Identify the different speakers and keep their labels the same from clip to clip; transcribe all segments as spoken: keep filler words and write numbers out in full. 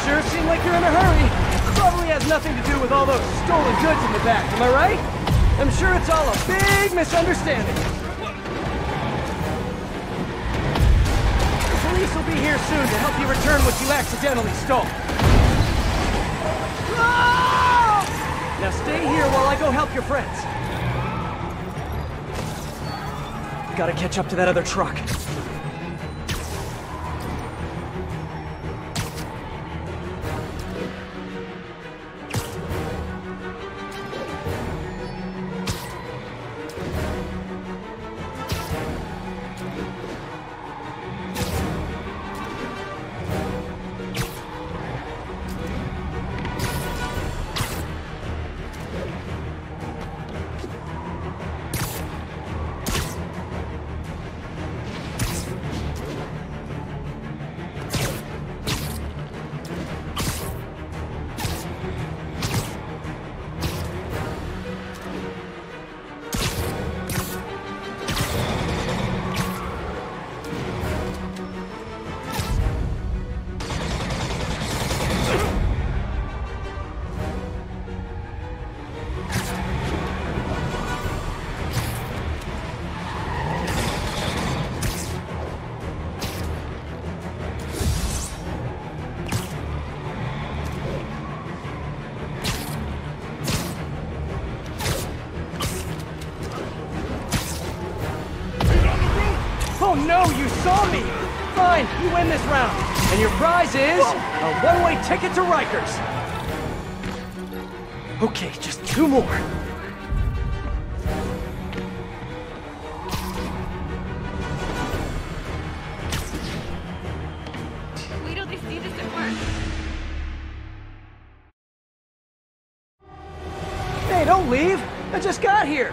Speaker 1: sure seem like you're in a hurry. Probably has nothing to do with all those stolen goods in the back, am I right? I'm sure it's all a big misunderstanding. The police will be here soon to help you return what you accidentally stole. Ah! Now stay here while I go help your friends. Gotta catch up to that other truck. Oh no, you saw me! Fine, you win this round. And your prize is a one-way ticket to Rikers. Okay, just two more.
Speaker 2: Wait till they see this at work.
Speaker 1: Hey, don't leave! I just got here!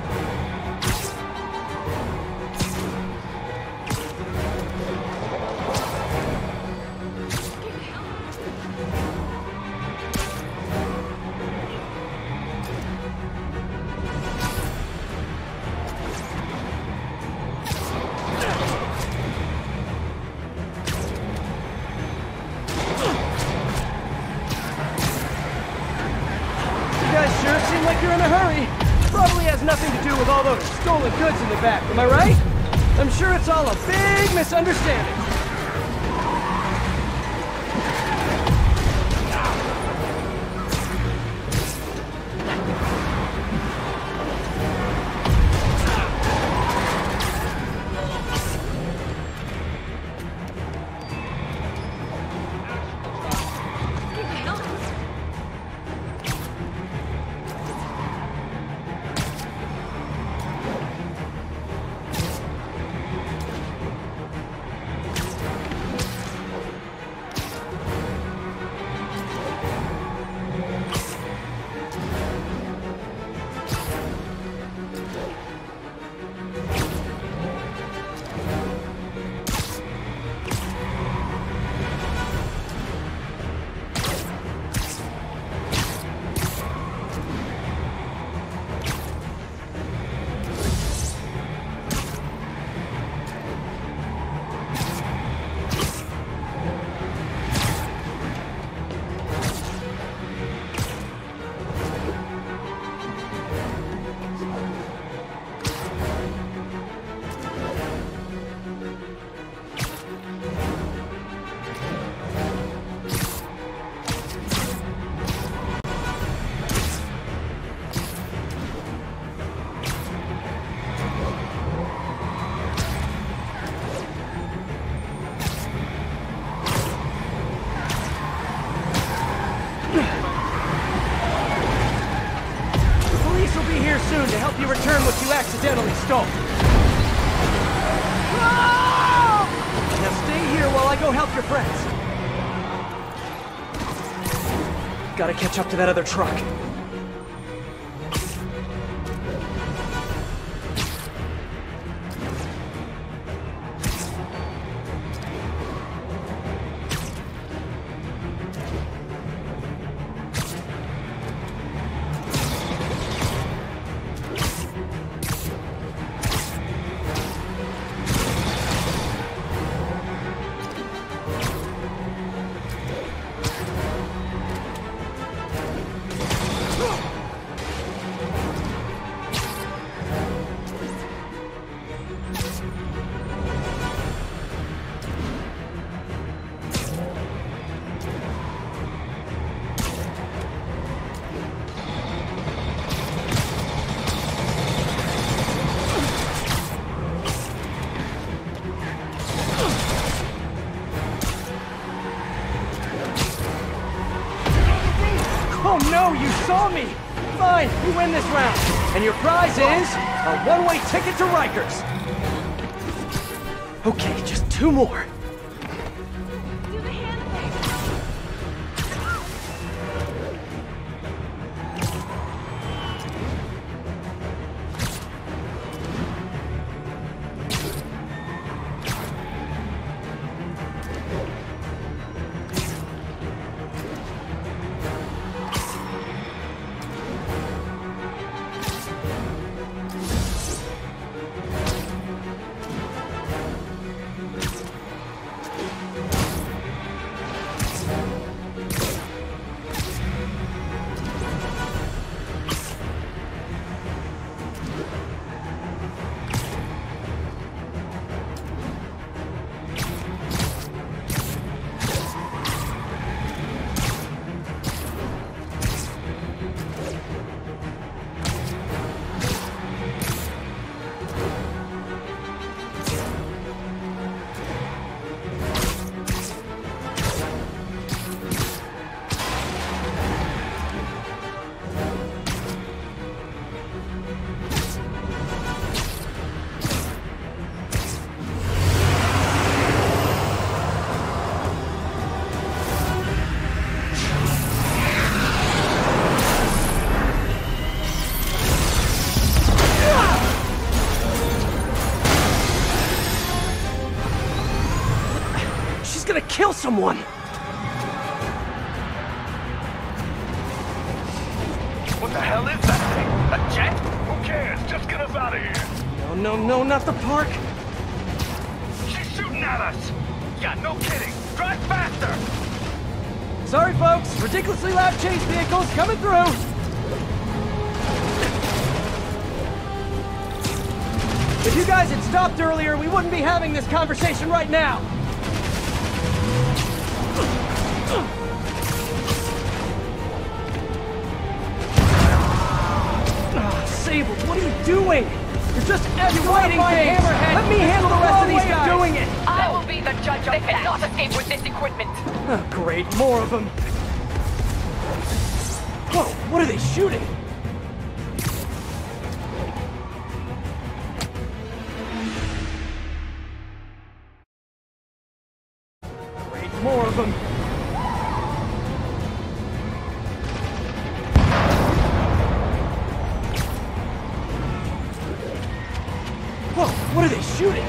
Speaker 1: Sure seem like you're in a hurry. Probably has nothing to do with all those stolen goods in the back, am I right? I'm sure it's all a big misunderstanding. Soon to help you return what you accidentally stole. Ah! Now stay here while I go help your friends. Gotta catch up to that other truck. know you saw me! Fine, you win this round. And your prize is a one-way ticket to Rikers. Okay, just two more.
Speaker 2: Do the hand thing.
Speaker 1: Kill someone!
Speaker 3: What the hell is that thing? A jet? Who cares? Just get us out of here!
Speaker 1: No, no, no, not the park!
Speaker 3: She's shooting at us! Yeah, no kidding! Drive faster!
Speaker 1: Sorry folks, ridiculously loud chase vehicles coming through! If you guys had stopped earlier, we wouldn't be having this conversation right now! Sable, what are you doing? You're just escalating things! Let me handle the rest of these guys!
Speaker 4: Doing it. I will be the judge of They cannot escape with this equipment.
Speaker 1: Oh, great, more of them. Whoa, what are they shooting? Great, more of them. Whoa, what are they shooting?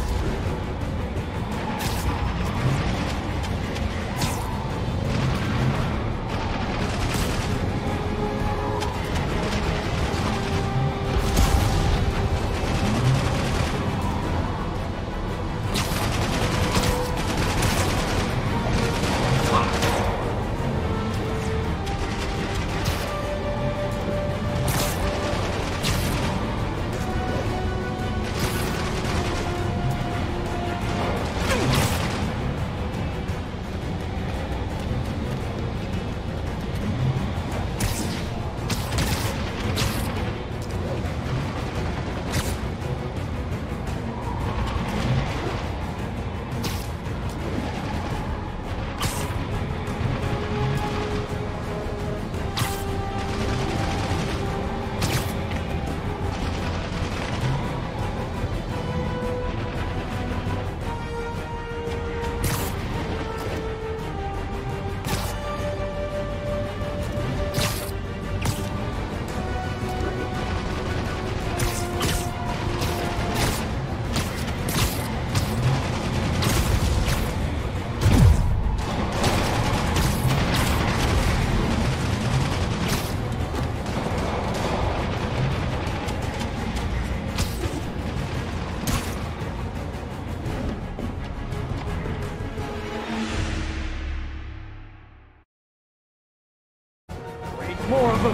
Speaker 1: More of them.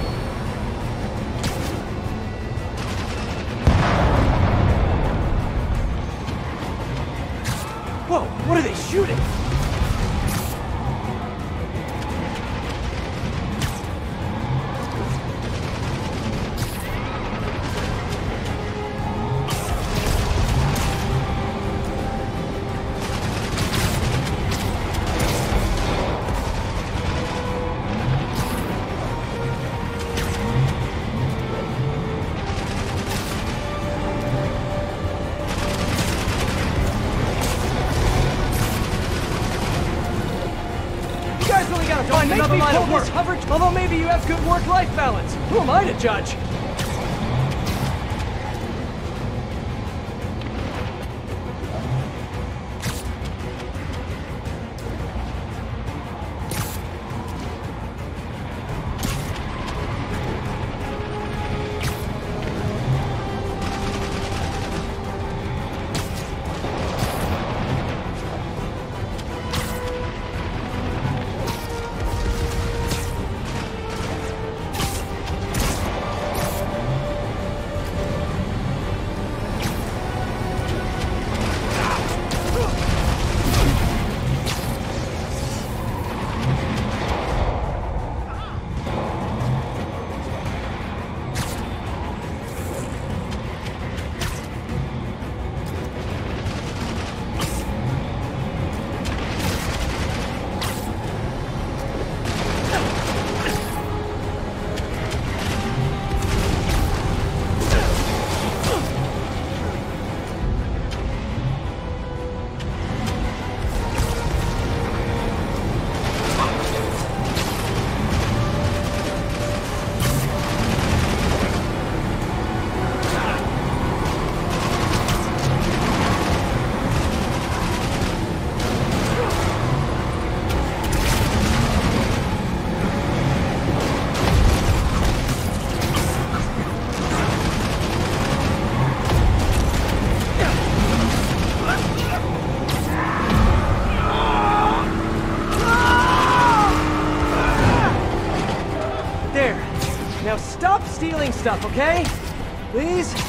Speaker 1: Whoa, what are they shooting?
Speaker 4: find
Speaker 1: Make
Speaker 4: another
Speaker 1: me
Speaker 4: line
Speaker 1: pull
Speaker 4: of work.
Speaker 1: this hover... Although maybe you have good work-life balance. Who am I to judge? Now stop stealing stuff, okay? Please?